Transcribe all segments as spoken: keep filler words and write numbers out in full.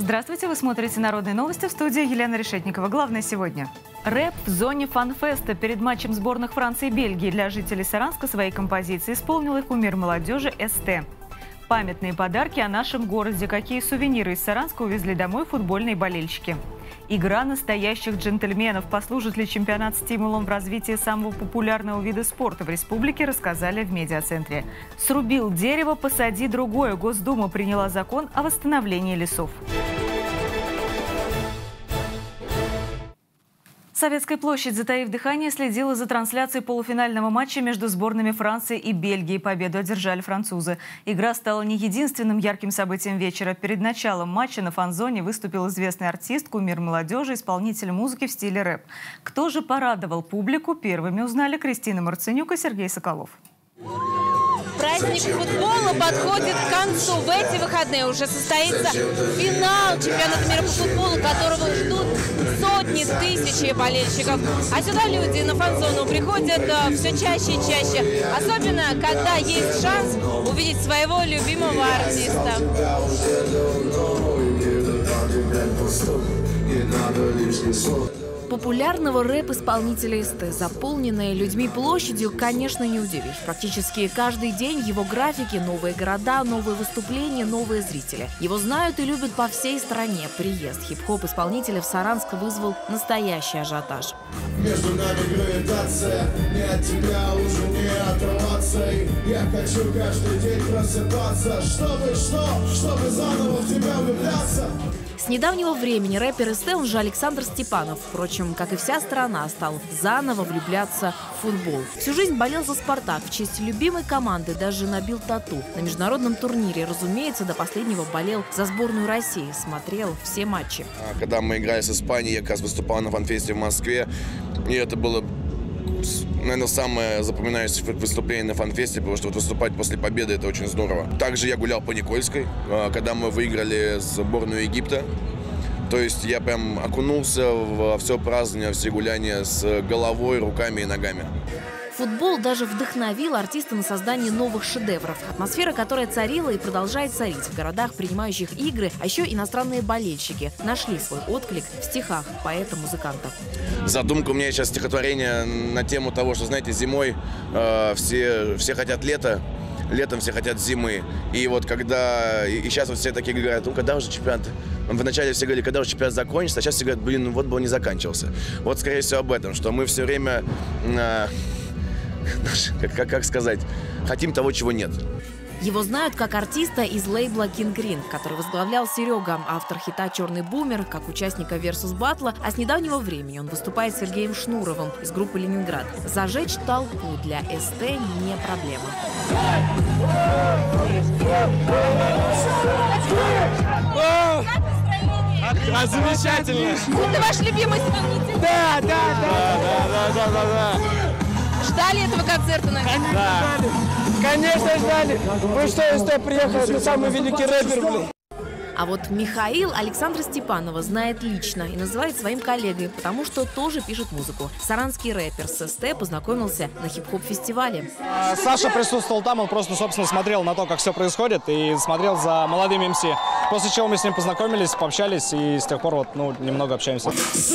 Здравствуйте, вы смотрите «Народные новости», в студии Елена Решетникова. Главное сегодня. Рэп в зоне фан-феста. Перед матчем сборных Франции и Бельгии для жителей Саранска свои композиции исполнил их кумир молодежи СТ. Памятные подарки о нашем городе. Какие сувениры из Саранска увезли домой футбольные болельщики. Игра настоящих джентльменов. Послужит ли чемпионат стимулом в развитии самого популярного вида спорта в республике, рассказали в медиацентре. Срубил дерево, посади другое. Госдума приняла закон о восстановлении лесов. Советская площадь, затаив дыхание, следила за трансляцией полуфинального матча между сборными Франции и Бельгии. Победу одержали французы. Игра стала не единственным ярким событием вечера. Перед началом матча на фан-зоне выступил известный артист, кумир молодежи, исполнитель музыки в стиле рэп. Кто же порадовал публику, первыми узнали Кристина Марценюк и Сергей Соколов. Праздник футбола подходит к концу. В эти выходные уже состоится финал чемпионата мира по футболу, которого ждут сотни тысяч болельщиков. А сюда люди на фан-зону приходят все чаще и чаще. Особенно, когда есть шанс увидеть своего любимого артиста. Популярного рэп-исполнителя СТ, заполненной людьми площадью, конечно, не удивишь. Практически каждый день в его графике новые города, новые выступления, новые зрители. Его знают и любят по всей стране. Приезд хип-хоп-исполнителя в Саранск вызвал настоящий ажиотаж. Между нами гравитация, не от тебя уже не оторваться. Я хочу каждый день просыпаться, чтобы что, чтобы заново в тебя влюбляться. С недавнего времени рэпер СТ, он же Александр Степанов, впрочем, как и вся страна, стал заново влюбляться в футбол. Всю жизнь болел за «Спартак», в честь любимой команды даже набил тату. На международном турнире, разумеется, до последнего болел за сборную России, смотрел все матчи. Когда мы играли с Испанией, я как раз выступал на фан-фесте в Москве, и это было, наверное, самое запоминающееся выступление на фан-фесте, потому что вот выступать после победы – это очень здорово. Также я гулял по Никольской, когда мы выиграли сборную Египта. То есть я прям окунулся во все празднование, все гуляния с головой, руками и ногами. Футбол даже вдохновил артиста на создание новых шедевров. Атмосфера, которая царила и продолжает царить в городах, принимающих игры, а еще иностранные болельщики нашли свой отклик в стихах поэта-музыканта. Задумка у меня сейчас стихотворение на тему того, что, знаете, зимой э, все, все хотят лета, летом все хотят зимы. И вот когда... И сейчас вот все такие говорят, ну когда уже чемпионат... Вначале все говорили, когда уже чемпионат закончится, а сейчас все говорят, блин, ну вот бы он не заканчивался. Вот, скорее всего, об этом, что мы все время... Э, Как, как, как сказать, хотим того, чего нет. Его знают как артиста из лейбла King Green, который возглавлял Серега, автор хита «Черный бумер», как участника Versus Battle, а с недавнего времени он выступает с Сергеем Шнуровым из группы «Ленинград». Зажечь толпу для СТ не проблема. А, замечательно! Это ваш любимый исполнитель? Да, да, да, да, да, да, да, да. Ждали этого концерта, наверное? Да. Конечно, ждали. Вы что, СТ приехал, это самый великий рэпер, блин. А вот Михаил Александра Степанова знает лично и называет своим коллегой, потому что тоже пишет музыку. Саранский рэпер с СТ познакомился на хип-хоп-фестивале. Саша присутствовал там, он просто, собственно, смотрел на то, как все происходит, и смотрел за молодыми эм си. После чего мы с ним познакомились, пообщались, и с тех пор вот, ну, немного общаемся.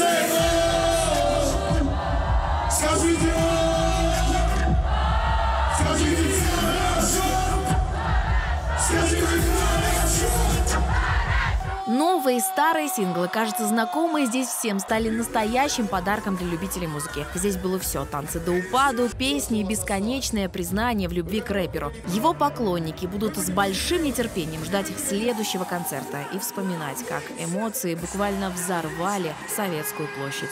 Новые и старые синглы, кажется, знакомые здесь всем, стали настоящим подарком для любителей музыки. Здесь было все: танцы до упаду, песни и бесконечное признание в любви к рэперу. Его поклонники будут с большим нетерпением ждать следующего концерта и вспоминать, как эмоции буквально взорвали Советскую площадь.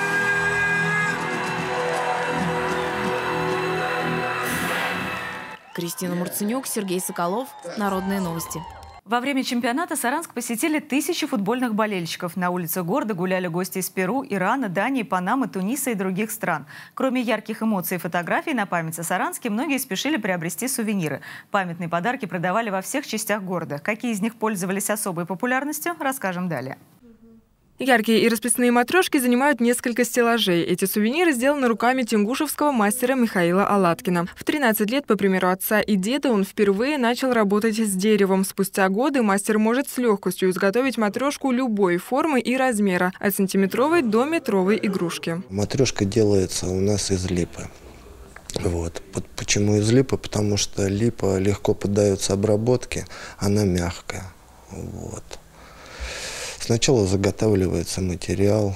Кристина Марценюк, Сергей Соколов, «Народные новости». Во время чемпионата Саранск посетили тысячи футбольных болельщиков. На улицах города гуляли гости из Перу, Ирана, Дании, Панамы, Туниса и других стран. Кроме ярких эмоций и фотографий на память о Саранске, многие спешили приобрести сувениры. Памятные подарки продавали во всех частях города. Какие из них пользовались особой популярностью, расскажем далее. Яркие и расписные матрешки занимают несколько стеллажей. Эти сувениры сделаны руками тенгушевского мастера Михаила Аладкина. В тринадцать лет, по примеру отца и деда, он впервые начал работать с деревом. Спустя годы мастер может с легкостью изготовить матрешку любой формы и размера, от сантиметровой до метровой игрушки. Матрешка делается у нас из липы. Вот. Почему из липы? Потому что липа легко поддается обработке, она мягкая. Вот. Сначала заготавливается материал,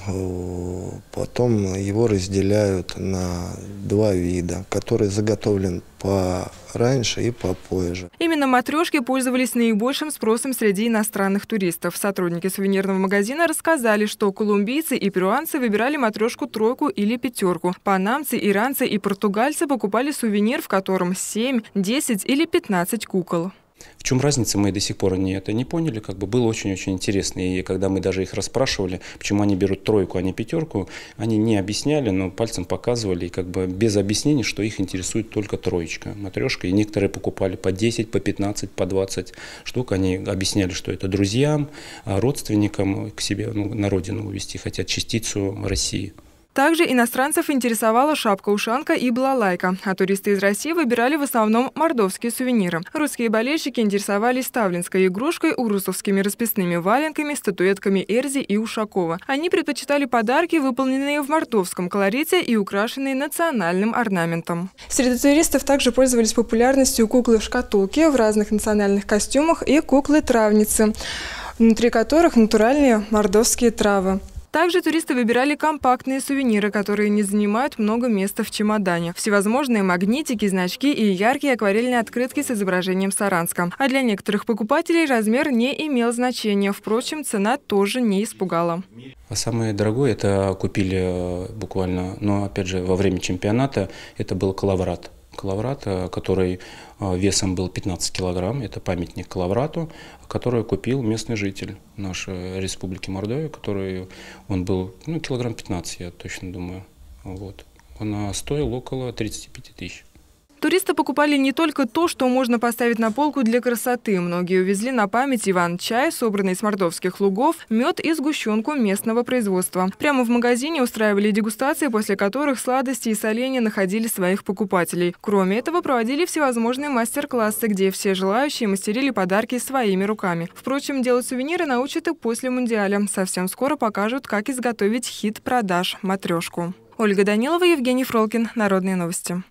потом его разделяют на два вида, который заготовлен пораньше и попозже. Именно матрешки пользовались наибольшим спросом среди иностранных туристов. Сотрудники сувенирного магазина рассказали, что колумбийцы и перуанцы выбирали матрешку тройку или пятерку. Панамцы, иранцы и португальцы покупали сувенир, в котором семь, десять или пятнадцать кукол. В чем разница, мы до сих пор не, это не поняли. Как бы было очень-очень интересно. И когда мы даже их расспрашивали, почему они берут тройку, а не пятерку, они не объясняли, но пальцем показывали. И как бы без объяснений, что их интересует только троечка, матрешка. И некоторые покупали по десять, по пятнадцать, по двадцать штук. Они объясняли, что это друзьям, родственникам к себе, ну, на родину увезти, хотят частицу России. Также иностранцев интересовала шапка-ушанка и балалайка, а туристы из России выбирали в основном мордовские сувениры. Русские болельщики интересовались ставлинской игрушкой, урусовскими расписными валенками, статуэтками Эрзи и Ушакова. Они предпочитали подарки, выполненные в мордовском колорите и украшенные национальным орнаментом. Среди туристов также пользовались популярностью куклы-шкатулки в разных национальных костюмах и куклы-травницы, внутри которых натуральные мордовские травы. Также туристы выбирали компактные сувениры, которые не занимают много места в чемодане. Всевозможные магнитики, значки и яркие акварельные открытки с изображением Саранска. А для некоторых покупателей размер не имел значения. Впрочем, цена тоже не испугала. А самое дорогое это купили буквально, но опять же во время чемпионата, это был Калаврат. Калаврат, который весом был пятнадцать килограмм, это памятник Калаврату, который купил местный житель нашей республики Мордовия, который он был, ну, килограмм пятнадцать, я точно думаю. Вот. Он стоил около тридцати пяти тысяч. Туристы покупали не только то, что можно поставить на полку для красоты. Многие увезли на память иван-чай, собранный с мордовских лугов, мед и сгущенку местного производства. Прямо в магазине устраивали дегустации, после которых сладости и соленья находили своих покупателей. Кроме этого, проводили всевозможные мастер-классы, где все желающие мастерили подарки своими руками. Впрочем, делать сувениры научат и после Мундиаля. Совсем скоро покажут, как изготовить хит продаж – матрешку. Ольга Данилова, Евгений Фролкин. Народные новости.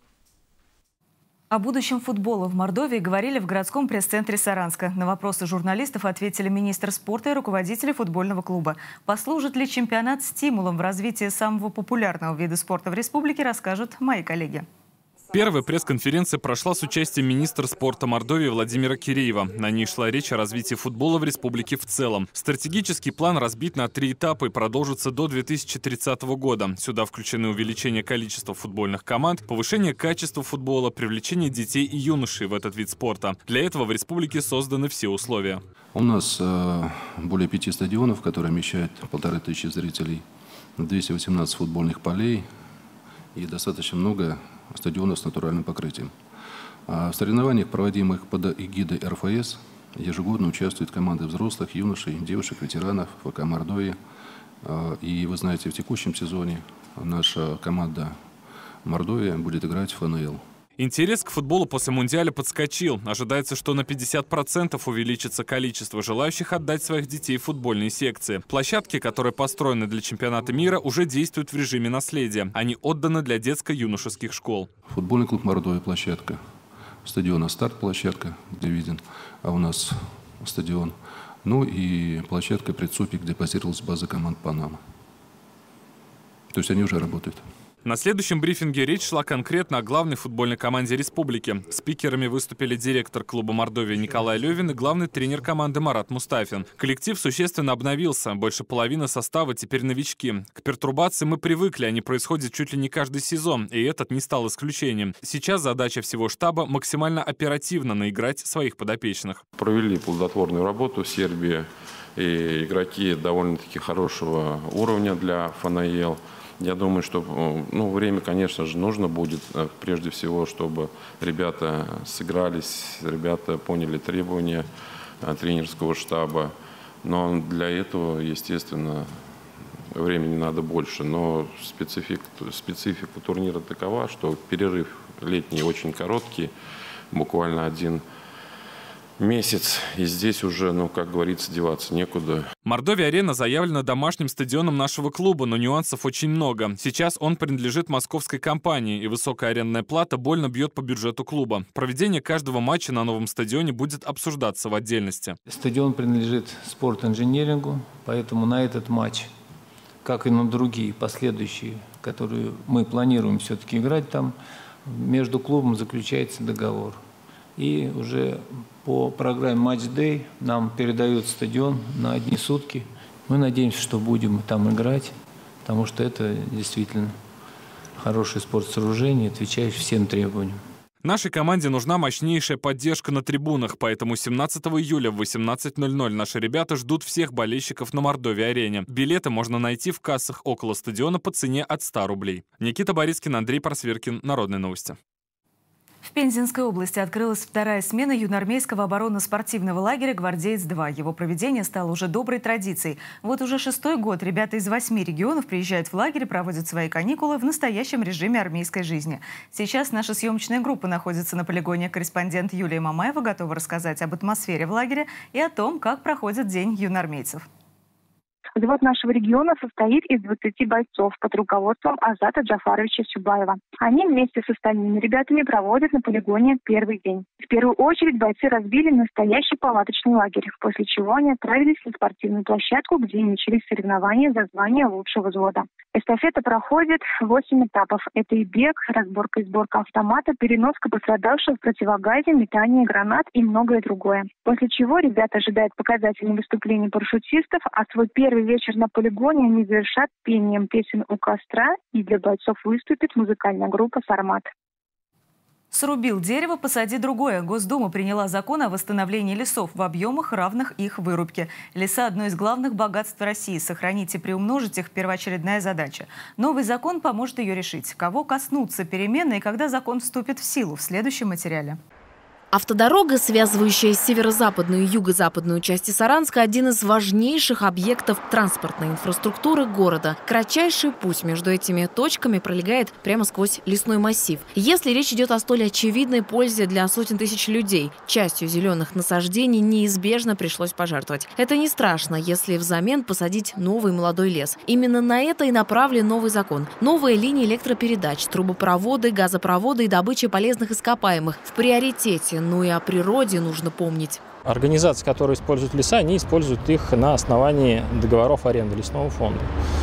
О будущем футбола в Мордовии говорили в городском пресс-центре Саранска. На вопросы журналистов ответили министр спорта и руководители футбольного клуба. Послужит ли чемпионат стимулом в развитии самого популярного вида спорта в республике, расскажут мои коллеги. Первая пресс-конференция прошла с участием министра спорта Мордовии Владимира Киреева. На ней шла речь о развитии футбола в республике в целом. Стратегический план разбит на три этапа и продолжится до две тысячи тридцатого года. Сюда включены увеличение количества футбольных команд, повышение качества футбола, привлечение детей и юношей в этот вид спорта. Для этого в республике созданы все условия. У нас э, более пяти стадионов, которые вмещают полторы тысячи зрителей, двести восемнадцать футбольных полей и достаточно много стадионов с натуральным покрытием. А в соревнованиях, проводимых под эгидой эр эф эс, ежегодно участвуют команды взрослых, юношей, девушек, ветеранов, ФК Мордовии. И вы знаете, в текущем сезоне наша команда Мордовия будет играть в эн эл. Интерес к футболу после Мундиаля подскочил. Ожидается, что на пятьдесят процентов увеличится количество желающих отдать своих детей в футбольные секции. Площадки, которые построены для чемпионата мира, уже действуют в режиме наследия. Они отданы для детско-юношеских школ. Футбольный клуб «Мордовия» площадка. Стадион «Астарт» площадка, где виден, а у нас стадион. Ну и площадка «Предсупик», где базировалась база команд «Панама». То есть они уже работают. На следующем брифинге речь шла конкретно о главной футбольной команде республики. Спикерами выступили директор клуба «Мордовия» Николай Левин и главный тренер команды Марат Мустафин. Коллектив существенно обновился. Больше половины состава теперь новички. К пертурбации мы привыкли, они происходят чуть ли не каждый сезон, и этот не стал исключением. Сейчас задача всего штаба – максимально оперативно наиграть своих подопечных. Провели плодотворную работу в Сербии, и игроки довольно-таки хорошего уровня для эф эн эл. Я думаю, что ну, время, конечно же, нужно будет, прежде всего, чтобы ребята сыгрались, ребята поняли требования тренерского штаба. Но для этого, естественно, времени надо больше, но специфик, специфика турнира такова, что перерыв летний очень короткий, буквально один месяц, и здесь уже, ну, как говорится, деваться некуда. Мордовия-арена заявлена домашним стадионом нашего клуба, но нюансов очень много. Сейчас он принадлежит московской компании, и высокая арендная плата больно бьет по бюджету клуба. Проведение каждого матча на новом стадионе будет обсуждаться в отдельности. Стадион принадлежит спорт-инженерингу, поэтому на этот матч, как и на другие последующие, которые мы планируем все-таки играть там, между клубом заключается договор. И уже по программе Match Day нам передают стадион на одни сутки. Мы надеемся, что будем там играть, потому что это действительно хороший спортсооружение, отвечающий всем требованиям. Нашей команде нужна мощнейшая поддержка на трибунах, поэтому семнадцатого июля в восемнадцать ноль ноль наши ребята ждут всех болельщиков на Мордовии-арене. Билеты можно найти в кассах около стадиона по цене от ста рублей. Никита Борискин, Андрей Просверкин. Народные новости. В Пензенской области открылась вторая смена юноармейского оборонно-спортивного лагеря «Гвардеец-два». Его проведение стало уже доброй традицией. Вот уже шестой год ребята из восьми регионов приезжают в лагерь, проводят свои каникулы в настоящем режиме армейской жизни. Сейчас наша съемочная группа находится на полигоне. Корреспондент Юлия Мамаева готова рассказать об атмосфере в лагере и о том, как проходит день юноармейцев. Взвод нашего региона состоит из двадцати бойцов под руководством Азата Джафаровича Сюбаева. Они вместе с остальными ребятами проводят на полигоне первый день. В первую очередь бойцы разбили настоящий палаточный лагерь, после чего они отправились на спортивную площадку, где начались соревнования за звание лучшего взвода. Эстафета проходит восемь этапов. Это и бег, разборка и сборка автомата, переноска пострадавших в противогазе, метание гранат и многое другое. После чего ребята ожидают показательных выступлений парашютистов, а свой первый вечер на полигоне они завершат пением песен у костра, и для бойцов выступит музыкальная группа «Сармат». Срубил дерево, посади другое. Госдума приняла закон о восстановлении лесов в объемах, равных их вырубке. Леса – одно из главных богатств России. Сохранить и приумножить их – первоочередная задача. Новый закон поможет ее решить. Кого коснутся перемены и когда закон вступит в силу – в следующем материале. Автодорога, связывающая северо-западную и юго-западную части Саранска, один из важнейших объектов транспортной инфраструктуры города. Кратчайший путь между этими точками пролегает прямо сквозь лесной массив. Если речь идет о столь очевидной пользе для сотен тысяч людей, частью зеленых насаждений неизбежно пришлось пожертвовать. Это не страшно, если взамен посадить новый молодой лес. Именно на это и направлен новый закон. Новые линии электропередач, трубопроводы, газопроводы и добыча полезных ископаемых в приоритете. Ну и о природе нужно помнить. Организации, которые используют леса, они используют их на основании договоров аренды лесного фонда.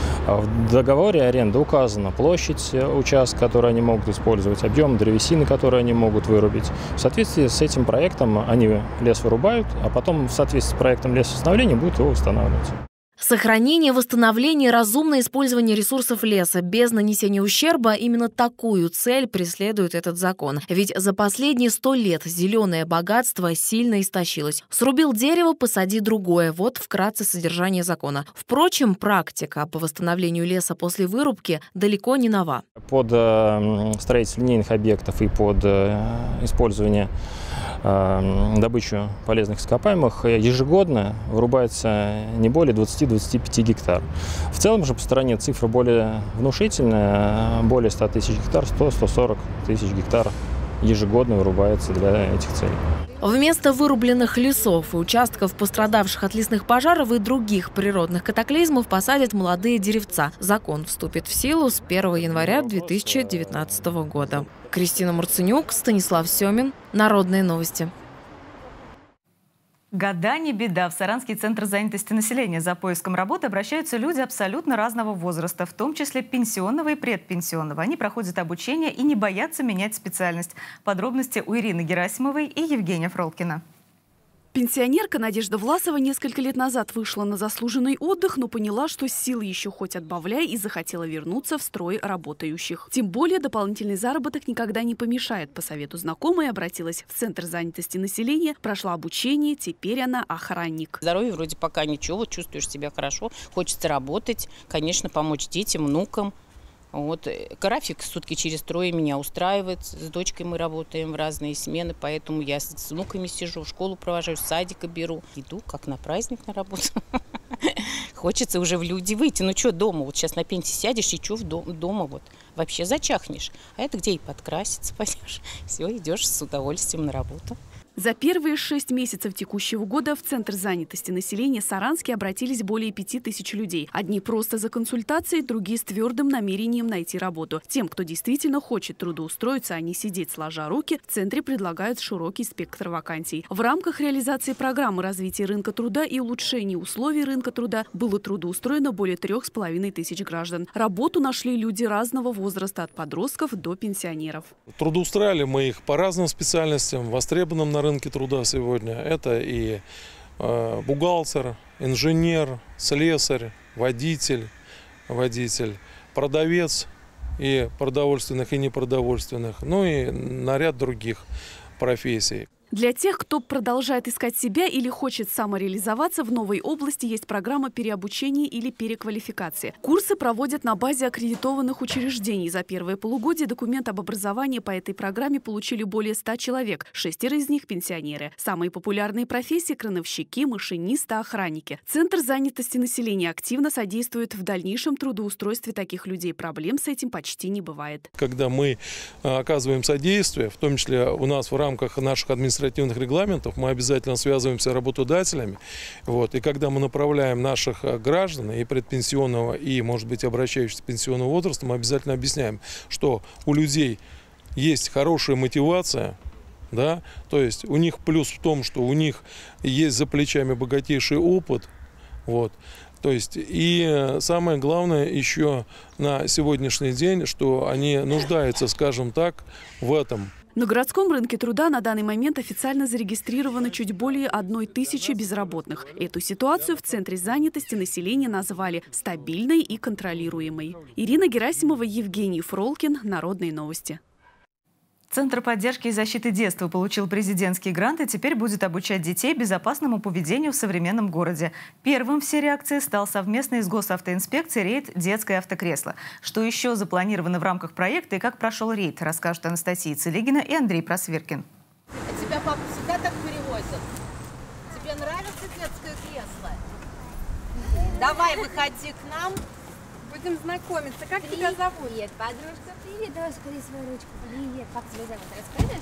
В договоре аренды указана площадь участка, который они могут использовать, объем древесины, который они могут вырубить. В соответствии с этим проектом они лес вырубают, а потом в соответствии с проектом лесовосстановления будут его восстанавливать. Сохранение, восстановление, разумное использование ресурсов леса без нанесения ущерба – именно такую цель преследует этот закон. Ведь за последние сто лет зеленое богатство сильно истощилось. Срубил дерево, посади другое. Вот вкратце содержание закона. Впрочем, практика по восстановлению леса после вырубки далеко не нова. Под строительство линейных объектов и под использование добычу полезных ископаемых ежегодно вырубается не более двадцати-двадцати пяти гектар. В целом же по стране цифра более внушительная, более ста тысяч гектар, сто — сто сорок тысяч гектар ежегодно вырубается для этих целей. Вместо вырубленных лесов и участков, пострадавших от лесных пожаров и других природных катаклизмов, посадят молодые деревца. Закон вступит в силу с первого января две тысячи девятнадцатого года. Кристина Марценюк, Станислав Семин. Народные новости. Года не беда. В Саранский центр занятости населения за поиском работы обращаются люди абсолютно разного возраста, в том числе пенсионного и предпенсионного. Они проходят обучение и не боятся менять специальность. Подробности у Ирины Герасимовой и Евгения Фролкина. Пенсионерка Надежда Власова несколько лет назад вышла на заслуженный отдых, но поняла, что силы еще хоть отбавляй, и захотела вернуться в строй работающих. Тем более дополнительный заработок никогда не помешает. По совету знакомой обратилась в Центр занятости населения, прошла обучение, теперь она охранник. Здоровье вроде пока ничего, чувствуешь себя хорошо, хочется работать, конечно, помочь детям, внукам. Вот. График сутки через трое меня устраивает. С дочкой мы работаем в разные смены, поэтому я с внуками сижу, в школу провожаю, с садика беру. Иду как на праздник на работу. Хочется уже в люди выйти. Ну что дома? Вот сейчас на пенсии сядешь, и что в дом, дома вот вообще зачахнешь. А это где и подкраситься пойдешь. Все, идешь с удовольствием на работу. За первые шесть месяцев текущего года в Центр занятости населения Саранске обратились более пяти тысяч людей. Одни просто за консультацией, другие с твердым намерением найти работу. Тем, кто действительно хочет трудоустроиться, а не сидеть сложа руки, в Центре предлагают широкий спектр вакансий. В рамках реализации программы развития рынка труда и улучшения условий рынка труда было трудоустроено более трех с половиной тысяч граждан. Работу нашли люди разного возраста, от подростков до пенсионеров. Трудоустраивали мы их по разным специальностям, востребованным на рынке труда сегодня. Это и э, бухгалтер, инженер, слесарь, водитель, водитель, продавец и продовольственных, и непродовольственных, ну и на ряд других профессий. Для тех, кто продолжает искать себя или хочет самореализоваться, в новой области есть программа переобучения или переквалификации. Курсы проводят на базе аккредитованных учреждений. За первое полугодие документ об образовании по этой программе получили более ста человек. Шестеро из них – пенсионеры. Самые популярные профессии – крановщики, машинисты, охранники. Центр занятости населения активно содействует в дальнейшем трудоустройстве таких людей. Проблем с этим почти не бывает. Когда мы оказываем содействие, в том числе у нас в рамках наших административных административных регламентов, мы обязательно связываемся с работодателями. Вот, и когда мы направляем наших граждан и предпенсионного, и, может быть, обращающихся к пенсионному возрасту, мы обязательно объясняем, что у людей есть хорошая мотивация, да, то есть у них плюс в том, что у них есть за плечами богатейший опыт, вот. То есть и самое главное еще на сегодняшний день, что они нуждаются, скажем так, в этом. На городском рынке труда на данный момент официально зарегистрировано чуть более одной тысячи безработных. Эту ситуацию в Центре занятости населения назвали стабильной и контролируемой. Ирина Герасимова, Евгений Фролкин. Народные новости. Центр поддержки и защиты детства получил президентский грант и теперь будет обучать детей безопасному поведению в современном городе. Первым в серии акций стал совместный с госавтоинспекцией рейд «Детское автокресло». Что еще запланировано в рамках проекта и как прошел рейд, расскажут Анастасия Целигина и Андрей Просвиркин. А тебя папа всегда так перевозит? Тебе нравится детское кресло? Давай, выходи к нам. Будем знакомиться. Как привет. Тебя зовут? Привет, подружка. Привет, давай скорее свою ручку. Привет, как тебя зовут? Расскажешь?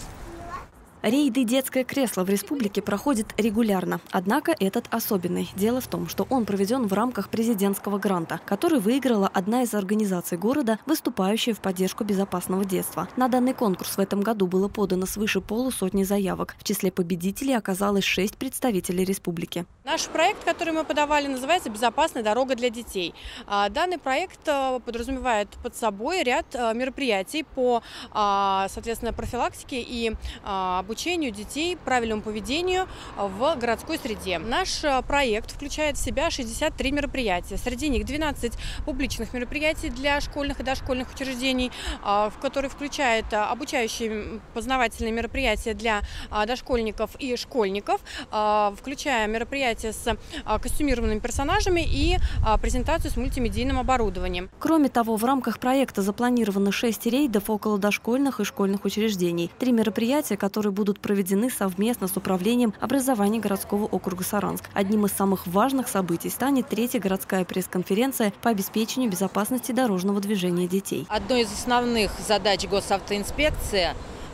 Рейды «Детское кресло» в республике проходят регулярно. Однако этот особенный. Дело в том, что он проведен в рамках президентского гранта, который выиграла одна из организаций города, выступающая в поддержку безопасного детства. На данный конкурс в этом году было подано свыше полусотни заявок. В числе победителей оказалось шесть представителей республики. Наш проект, который мы подавали, называется «Безопасная дорога для детей». Данный проект подразумевает под собой ряд мероприятий по, соответственно, профилактике и обучению детей правильному поведению в городской среде. Наш проект включает в себя шестьдесят три мероприятия. Среди них двенадцать публичных мероприятий для школьных и дошкольных учреждений, в которые включают обучающие познавательные мероприятия для дошкольников и школьников, включая мероприятия с костюмированными персонажами и презентацию с мультимедийным оборудованием. Кроме того, в рамках проекта запланировано шесть рейдов около дошкольных и школьных учреждений. Три мероприятия, которые будут проведены совместно с Управлением образования городского округа Саранск. Одним из самых важных событий станет третья городская пресс-конференция по обеспечению безопасности дорожного движения детей. Одной из основных задач госавтоинспекции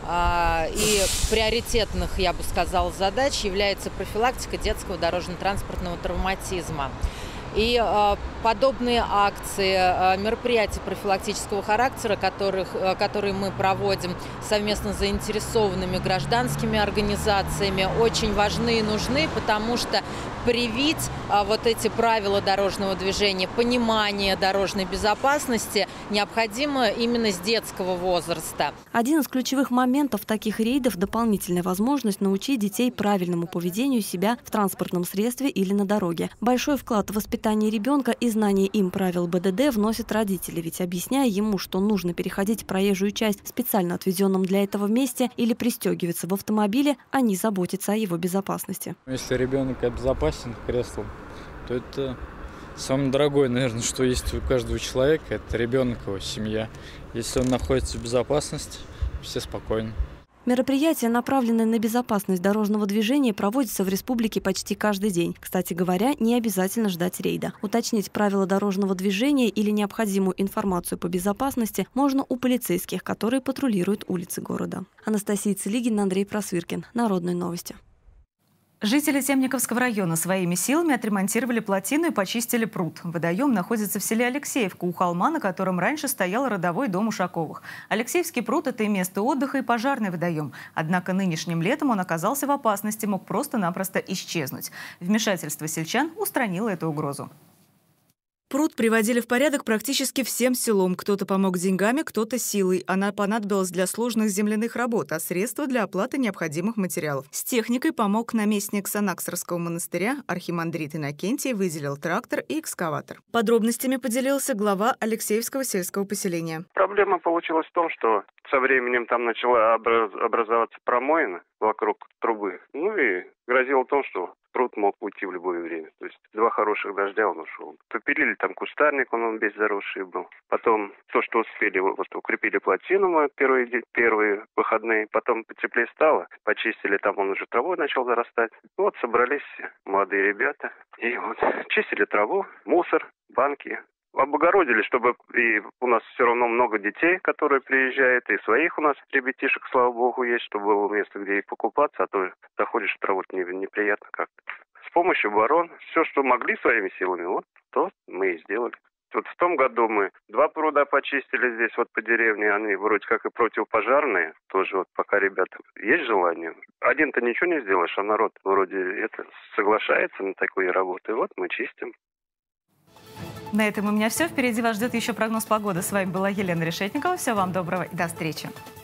а, и приоритетных, я бы сказала, задач является профилактика детского дорожно-транспортного травматизма. И э, подобные акции, э, мероприятия профилактического характера, которых, э, которые мы проводим совместно с заинтересованными гражданскими организациями, очень важны и нужны, потому что привить э, вот эти правила дорожного движения, понимание дорожной безопасности необходимо именно с детского возраста. Один из ключевых моментов таких рейдов – дополнительная возможность научить детей правильному поведению себя в транспортном средстве или на дороге. Большой вклад в воспитание Воспитание ребенка и знание им правил БДД вносят родители, ведь объясняя ему, что нужно переходить проезжую часть в специально отведенном для этого месте или пристегиваться в автомобиле, они заботятся о его безопасности. Если ребенок обезопасен креслом, то это самое дорогое, наверное, что есть у каждого человека, это ребенок, его семья. Если он находится в безопасности, все спокойны. Мероприятия, направленные на безопасность дорожного движения, проводятся в республике почти каждый день. Кстати говоря, не обязательно ждать рейда. Уточнить правила дорожного движения или необходимую информацию по безопасности можно у полицейских, которые патрулируют улицы города. Анастасия Целигина, Андрей Просвиркин. Народные новости. Жители Темниковского района своими силами отремонтировали плотину и почистили пруд. Водоем находится в селе Алексеевка, у холма, на котором раньше стоял родовой дом Ушаковых. Алексеевский пруд – это и место отдыха, и пожарный водоем. Однако нынешним летом он оказался в опасности, мог просто-напросто исчезнуть. Вмешательство сельчан устранило эту угрозу. Пруд приводили в порядок практически всем селом. Кто-то помог деньгами, кто-то силой. Она понадобилась для сложных земляных работ, а средства для оплаты необходимых материалов. С техникой помог наместник Санаксарского монастыря архимандрит Иннокентий, выделил трактор и экскаватор. Подробностями поделился глава Алексеевского сельского поселения. Проблема получилась в том, что со временем там начала образоваться промоина вокруг трубы. Ну и грозило том, что пруд мог уйти в любое время. То есть два хороших дождя он ушел. Попилили там кустарник, он, он весь заросший был. Потом то, что успели, вот укрепили плотину мы первые, первые выходные. Потом потеплее стало, почистили, там он уже травой начал зарастать. Вот собрались молодые ребята. И вот чистили траву, мусор, банки. Облагородили, чтобы и у нас все равно много детей, которые приезжают, и своих у нас ребятишек, слава богу, есть, чтобы было место, где и покупаться, а то заходишь в траву, неприятно как-то. С помощью ворон, все, что могли своими силами, вот то мы и сделали. Вот в том году мы два пруда почистили здесь вот по деревне, они вроде как и противопожарные, тоже вот пока ребята есть желание. Один-то ничего не сделаешь, а народ вроде это соглашается на такие работы, и вот мы чистим. На этом у меня все. Впереди вас ждет еще прогноз погоды. С вами была Елена Решетникова. Всего вам доброго и до встречи.